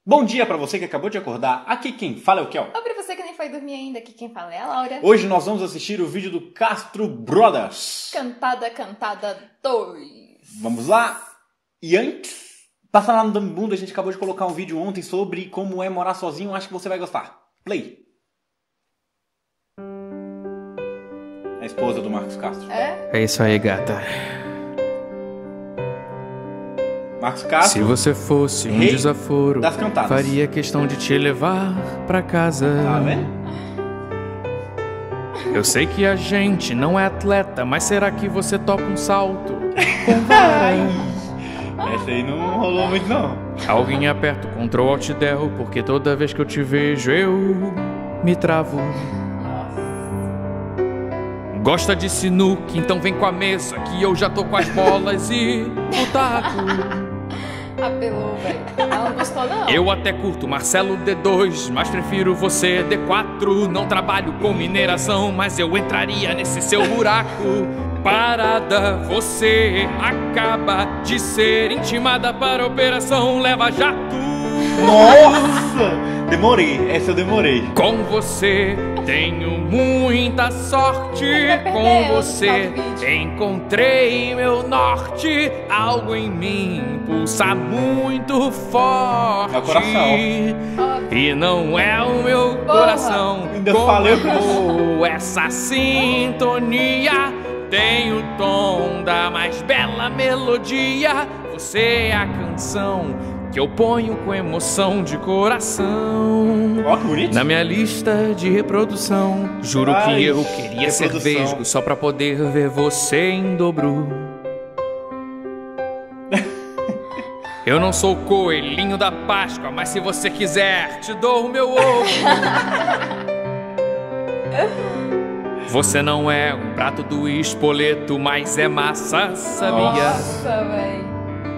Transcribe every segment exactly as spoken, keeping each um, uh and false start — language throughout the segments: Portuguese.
Bom dia pra você que acabou de acordar. Aqui quem fala é o Kel. Ou pra você que nem foi dormir ainda, aqui quem fala é a Laura. Hoje nós vamos assistir o vídeo do Castro Brothers. Cantada, cantada dois. Vamos lá? E antes, passa lá no Dame Bunda, a gente acabou de colocar um vídeo ontem sobre como é morar sozinho. Acho que você vai gostar. Play. A esposa do Marcos Castro. É? É isso aí, gata. Marcos Castro. Se você fosse um Rei desaforo, das cantadas. faria questão de te levar pra casa. Tá vendo? Eu sei que a gente não é atleta, mas será que você toca um salto com vara? Essa aí não rolou muito não. Alguém aperta o Ctrl Alt Del, porque toda vez que eu te vejo eu me travo. Gosta de sinuca, então vem com a mesa, que eu já tô com as bolas e o taco. Apelou, velho. Ela não gostou, não. Eu até curto Marcelo D dois, mas prefiro você D quatro. Não trabalho com mineração, mas eu entraria nesse seu buraco. Parada, você acaba de ser intimada para a operação Leva Jato. Nossa! Demorei, essa eu demorei. Com você tenho muita sorte. Com você encontrei meu norte. Algo em mim pulsa muito forte. É o coração. E não é o meu coração. Ainda Como falei o é boa essa sintonia. Tem o tom da mais bela melodia. Você é a canção que eu ponho com emoção de coração. Ó, que bonito. Na minha lista de reprodução. Juro Ai, que eu queria ser reprodução. vesgo só pra poder ver você em dobro. Eu não sou o coelhinho da Páscoa, mas se você quiser, te dou o meu ovo. Você não é um prato do espoleto, mas é massa, sabia? Nossa, velho.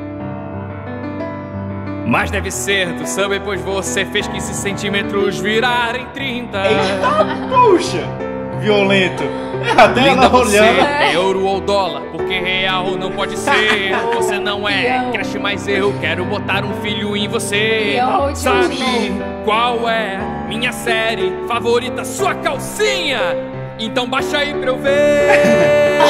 Mas deve ser do Subway, pois você fez quinze centímetros virarem trinta. Eita, puxa! Violento. Até Linda ela você, olhando. é euro ou dólar, porque real não pode ser. Você não é creche, mas eu quero botar um filho em você. Ião, Sabe tio. qual é minha série favorita? Sua calcinha! Então baixa aí pra eu ver.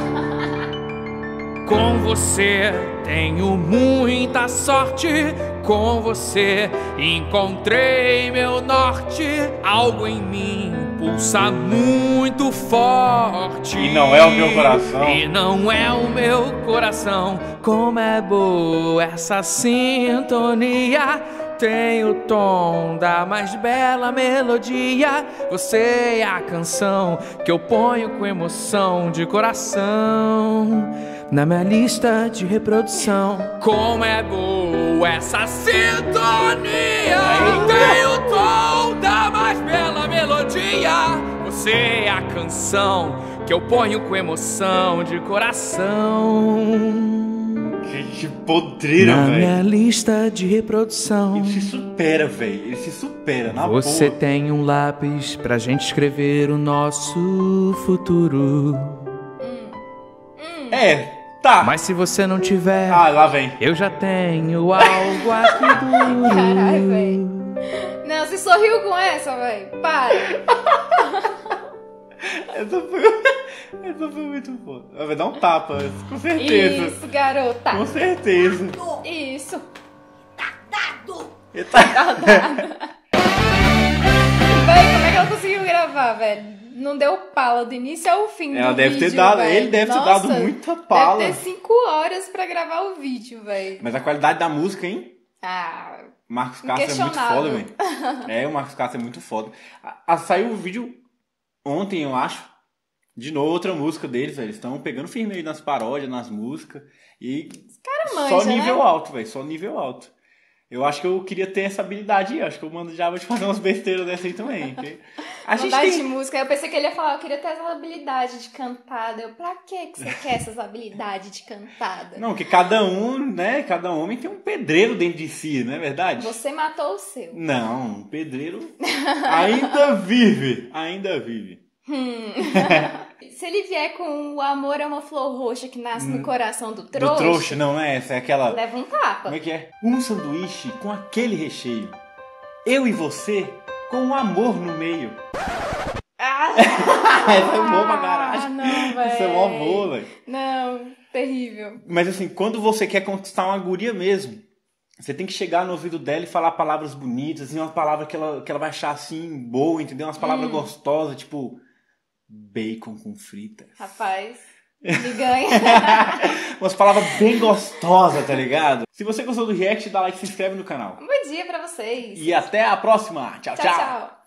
Com você tenho muita sorte. Com você encontrei meu norte. Algo em mim pulsa muito forte. E não é o meu coração. E não é o meu coração. Como é boa essa sintonia. Tem o tom da mais bela melodia. Você é a canção que eu ponho com emoção de coração na minha lista de reprodução. Como é boa essa sintonia. Tem o tom da mais bela melodia. Você é a canção que eu ponho com emoção de coração Que podreira, na velho. minha lista de reprodução. Ele se supera, velho. Ele se supera, na Você boa. tem um lápis pra gente escrever o nosso futuro. É, tá. Mas se você não tiver, Ah, lá vem. eu já tenho algo aqui duro. Caralho, velho. Não, você sorriu com essa, velho. Para. Essa foi, essa foi muito foda. Vai dar um tapa, com certeza. Isso, garota. Com certeza. Isso. Eita. Véi, como é que ela conseguiu gravar, velho? Não deu pala do início ao fim Ela do deve ter vídeo, dado, véi. ele deve ter Nossa, dado muita pala. Deve ter cinco horas pra gravar o vídeo, velho. Mas a qualidade da música, hein? Ah, Marcos Castro é muito foda, velho. É, o Marcos Castro é muito foda. A, a, saiu o vídeo ontem, eu acho. De novo, outra música deles, velho. Eles estão pegando firme aí nas paródias, nas músicas. E cara só manja, nível né? alto, velho. Só nível alto. Eu acho que eu queria ter essa habilidade aí. Acho que eu mando já de fazer umas besteiras dessa aí também. porque A gente Vontade tem... de música. Eu pensei que ele ia falar, eu queria ter essa habilidade de cantada. Eu, pra que que você quer essas habilidades de cantada? Não, que cada um, né? Cada homem tem um pedreiro dentro de si, não é verdade? Você matou o seu. Não, um pedreiro ainda vive. Ainda vive. Hum. Se ele vier com o amor é uma flor roxa que nasce hum, no coração do trouxa... Do trouxa, não é essa, é aquela... Leva um tapa. Como é que é? Um sanduíche com aquele recheio. Eu e você com um amor no meio. Ah! Essa é boa pra caralho. Ah, não, velho. Isso é mó boa, velho. Não, terrível. Mas assim, quando você quer conquistar uma guria mesmo, você tem que chegar no ouvido dela e falar palavras bonitas, assim, uma palavra que ela, que ela vai achar assim boa, entendeu? Umas palavras hum. gostosas, tipo bacon com fritas. Rapaz, me ganha. Umas palavras bem gostosas, tá ligado? Se você gostou do react, dá like, se inscreve no canal. Um bom dia pra vocês. E até a próxima. Tchau, tchau. Tchau, tchau.